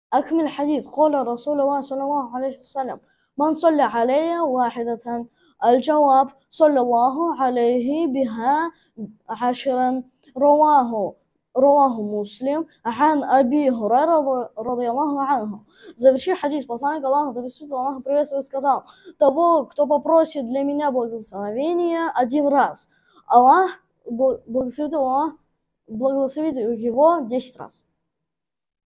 أكمل الحديث. قال رسول الله صلى الله عليه وسلم: من صلى علي واحدة. الجواب: صلى الله عليه بها عشرا. رواه مسلم عن Аби Хурайра радiyallahu анху. Заверши хадис. Посланник Аллаха, да пресвятый Аллах приветствует, сказал: того, кто попросит для меня благословения один раз, Аллах благословит его 10 раз.